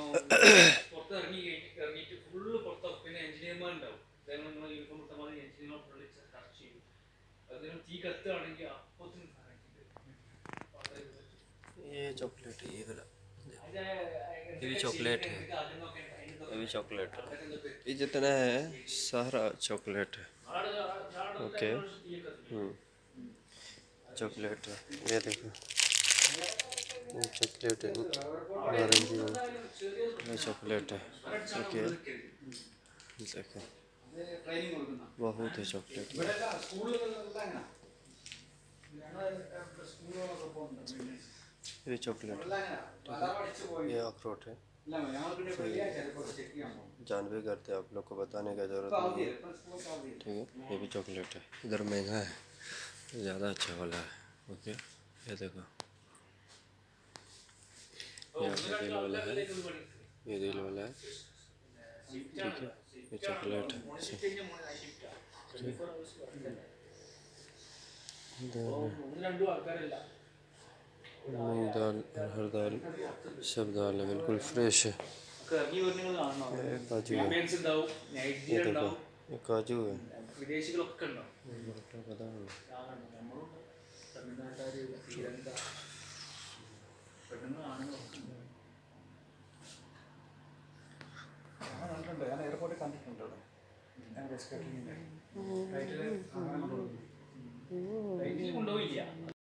ये चॉकलेट है, ये वाला, ये भी चॉकलेट है, ये भी चॉकलेट है, ये जितना है सारा चॉकलेट है। ओके। चॉकलेट है, ये देखो, ये चॉकलेट है, नारंगी है, ये चॉकलेट है। ओके, देखो बहुत है चॉकलेट। ये चॉकलेट है, ये अखरोट है, जानबे करते आप लोग को बताने का ज़रूरत नहीं है, ठीक है। ये भी चॉकलेट है, इधर महंगा है, ज़्यादा अच्छा वाला है। ओके, ये देखो, यहाँ पे दिल वाला है, ये दिल वाला है, ठीक है। ये चॉकलेट है, मूंग दाल, अरहर दाल, सब दाल है, बिल्कुल फ्रेश है। ये काजू है, ये देखो, ये काजू है, बादाम है। ഞാൻ എയർപോർട്ടിൽ കണ്ടിട്ടുണ്ട് അവിടെ ഞാൻ ബസ് കേട്ടിട്ടുണ്ട്